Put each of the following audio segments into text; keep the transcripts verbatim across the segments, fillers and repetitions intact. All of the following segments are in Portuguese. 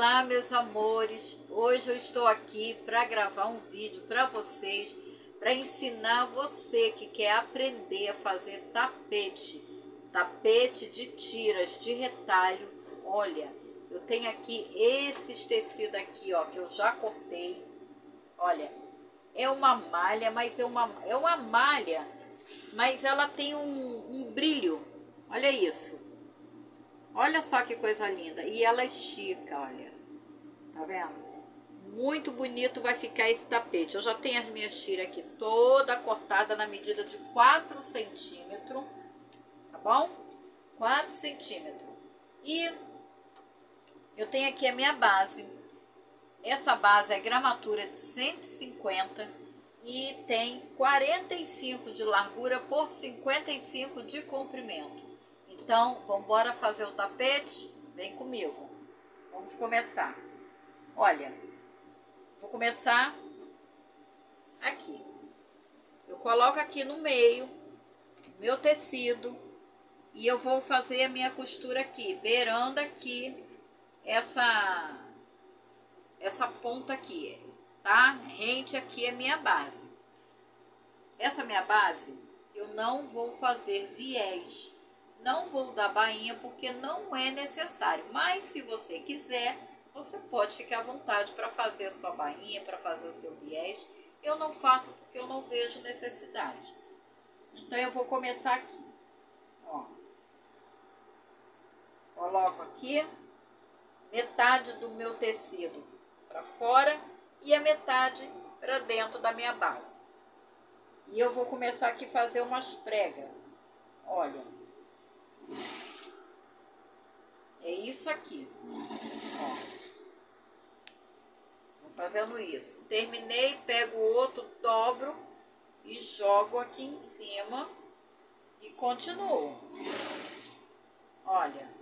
Olá, meus amores, hoje eu estou aqui para gravar um vídeo para vocês, para ensinar você que quer aprender a fazer tapete, tapete de tiras, de retalho. Olha, eu tenho aqui esses tecidos aqui, ó, que eu já cortei. Olha, é uma malha, mas é uma, é uma malha, mas ela tem um, um brilho, olha isso. Olha só que coisa linda. E ela estica, olha. Tá vendo? Muito bonito vai ficar esse tapete. Eu já tenho as minhas tiras aqui toda cortada na medida de quatro centímetros. Tá bom? quatro centímetros. E eu tenho aqui a minha base. Essa base é gramatura de cento e cinquenta e tem quarenta e cinco de largura por cinquenta e cinco de comprimento. Então, vamos embora fazer o tapete? Vem comigo. Vamos começar. Olha, vou começar aqui. Eu coloco aqui no meio o meu tecido e eu vou fazer a minha costura aqui, beirando aqui essa, essa ponta aqui, tá? Rente aqui a minha base. Essa minha base, eu não vou fazer viés. Não vou dar bainha porque não é necessário, mas se você quiser, você pode ficar à vontade para fazer a sua bainha, para fazer o seu viés. Eu não faço porque eu não vejo necessidade. Então eu vou começar aqui, ó. Coloco aqui metade do meu tecido para fora e a metade para dentro da minha base. E eu vou começar aqui a fazer umas pregas, olha. É isso aqui, ó. Vou fazendo isso. Terminei, pego o outro, dobro e jogo aqui em cima e continuo. Olha.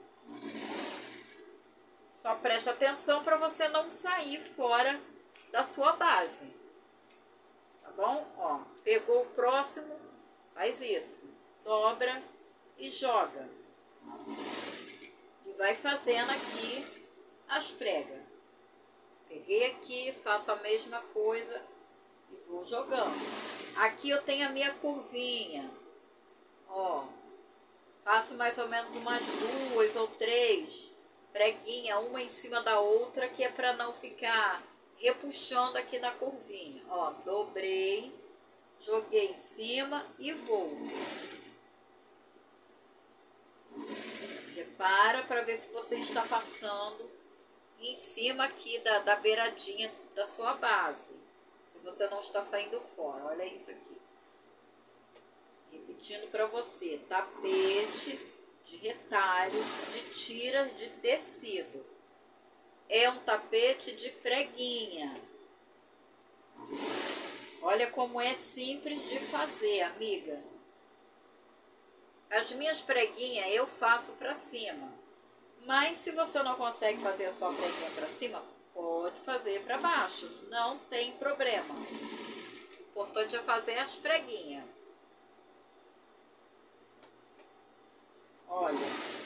Só preste atenção para você não sair fora da sua base. Tá bom? Ó, pegou o próximo, faz isso. Dobra e joga. E vai fazendo aqui as pregas. Peguei aqui, faço a mesma coisa e vou jogando. Aqui eu tenho a minha curvinha. Ó, faço mais ou menos umas duas ou três preguinhas, uma em cima da outra, que é para não ficar repuxando aqui na curvinha. Ó, dobrei, joguei em cima e vou. Repara para ver se você está passando em cima aqui da, da beiradinha da sua base. Se você não está saindo fora. Olha isso aqui. Repetindo para você. Tapete de retalho de tiras de tecido. É um tapete de preguinha. Olha como é simples de fazer, amiga. As minhas preguinhas eu faço para cima, mas se você não consegue fazer a sua preguinha para cima, pode fazer para baixo, não tem problema. O importante é fazer as preguinhas. Olha,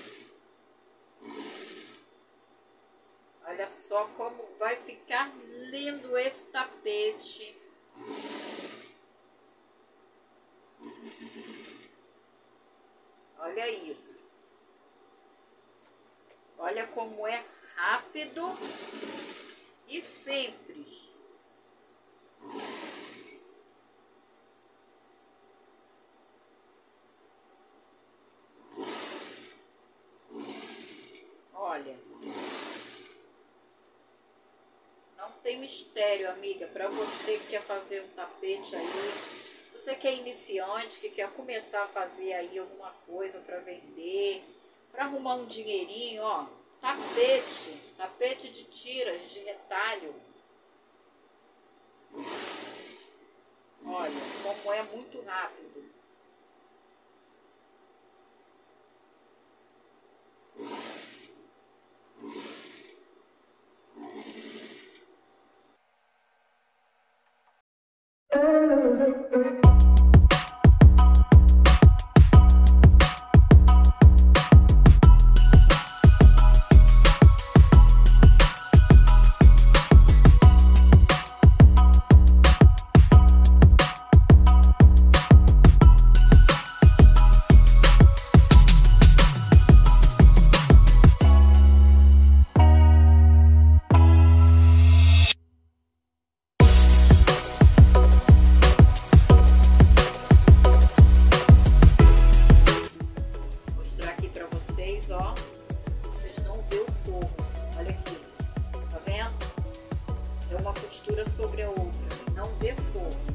olha só como vai ficar lindo esse tapete. Olha isso. Olha como é rápido e simples. Olha. Não tem mistério, amiga, para você que quer fazer um tapete aí. Você que é iniciante, que quer começar a fazer aí alguma coisa para vender, para arrumar um dinheirinho, ó, tapete, tapete de tiras, de retalho. Olha como é muito rápido. costura sobre a outra, não vê forro.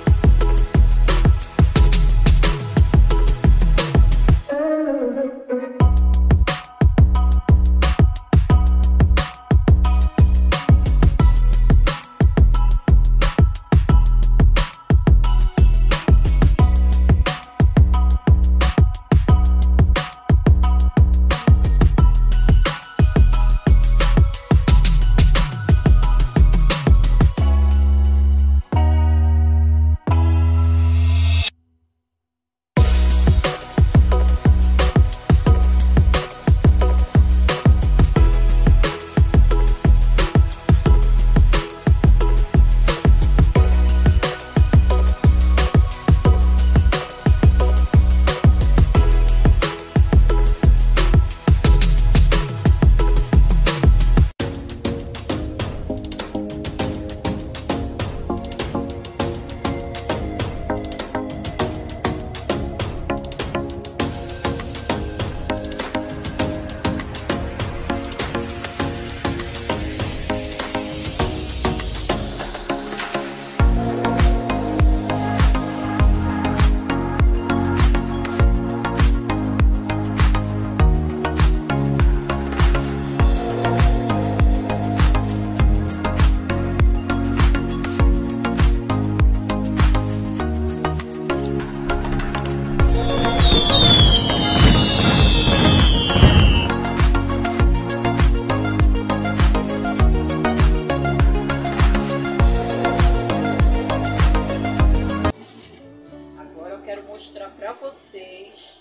Vocês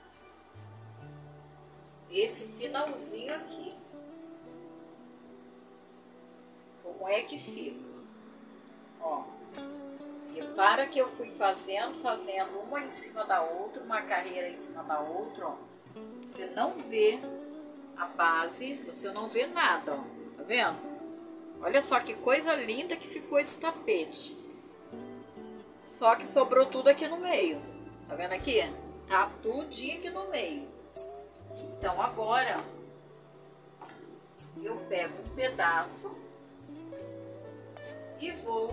esse finalzinho aqui, como é que fica, ó, repara que eu fui fazendo, fazendo uma em cima da outra, uma carreira em cima da outra, ó, você não vê a base, você não vê nada, ó, tá vendo? Olha só que coisa linda que ficou esse tapete, só que sobrou tudo aqui no meio. Tá vendo aqui? Tá tudinho aqui no meio. Então agora eu pego um pedaço e vou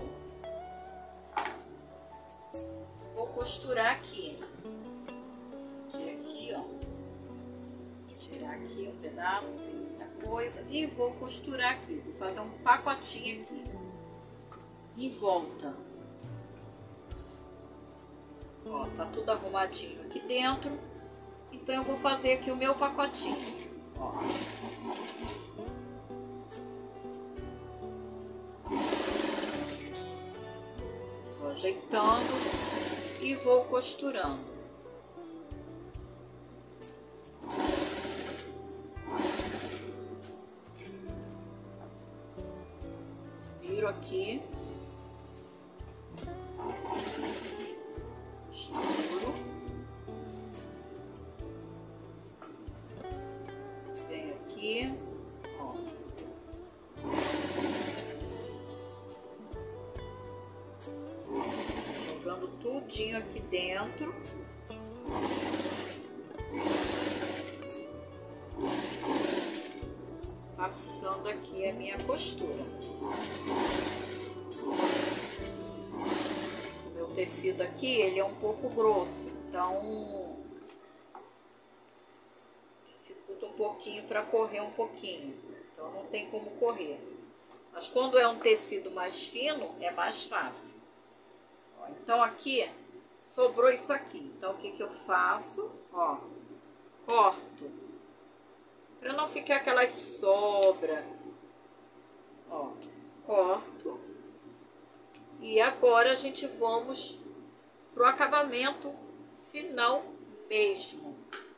vou costurar aqui. Tirar aqui, ó. Tirar aqui um pedaço, tem muita coisa, e vou costurar aqui. Vou fazer um pacotinho aqui em volta. Ó, tá tudo arrumadinho aqui dentro. Então eu vou fazer aqui o meu pacotinho. Ó. Vou ajeitando e vou costurando. Viro aqui. Vem aqui, ó. Jogando tudinho aqui dentro. Passando aqui a minha costura. Esse meu tecido aqui, ele é um pouco grosso, então dificulta um pouquinho para correr um pouquinho, então não tem como correr. Mas quando é um tecido mais fino, é mais fácil. Ó, então aqui sobrou isso aqui, então o que que eu faço? Ó, corto, para não ficar aquelas sobras. Ó, corto. E agora a gente vamos pro acabamento final mesmo.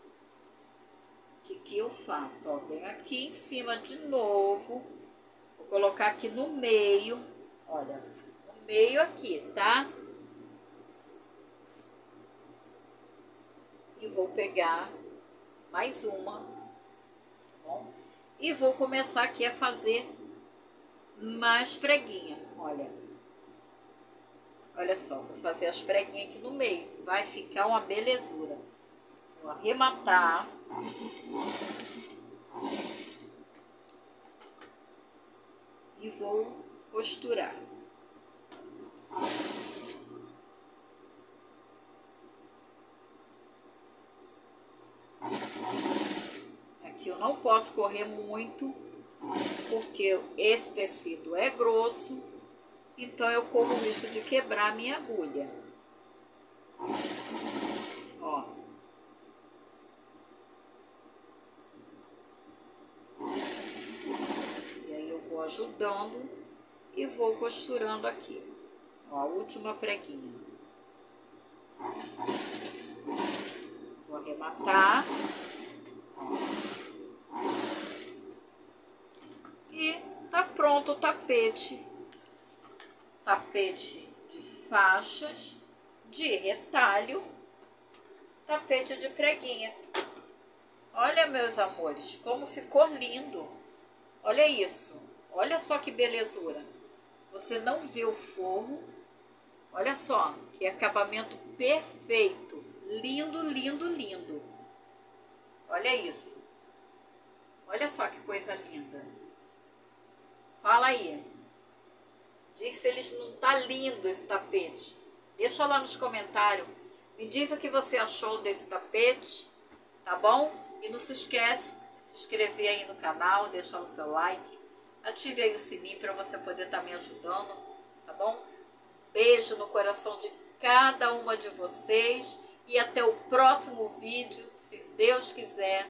O que que eu faço? Ó, venho aqui em cima de novo. Vou colocar aqui no meio. Olha, no meio aqui, tá? E vou pegar mais uma, tá bom? E vou começar aqui a fazer mais preguinha, olha. Olha só, vou fazer as preguinhas aqui no meio. Vai ficar uma belezura. Vou arrematar. E vou costurar. Aqui eu não posso correr muito, porque esse tecido é grosso, então eu corro o risco de quebrar a minha agulha. Ó. E aí eu vou ajudando e vou costurando aqui. Ó, a última preguinha. Vou arrematar. E tá pronto o tapete. Tapete de faixas, de retalho, tapete de preguinha. Olha, meus amores, como ficou lindo. Olha isso. Olha só que belezura. Você não vê o forro. Olha só, que acabamento perfeito. Lindo, lindo, lindo. Olha isso. Olha só que coisa linda. Fala aí. Diz se eles não tá lindo esse tapete. Deixa lá nos comentários. Me diz o que você achou desse tapete. Tá bom? E não se esquece de se inscrever aí no canal, deixar o seu like. Ative aí o sininho para você poder estar me ajudando. Tá bom? Beijo no coração de cada uma de vocês. E até o próximo vídeo, se Deus quiser.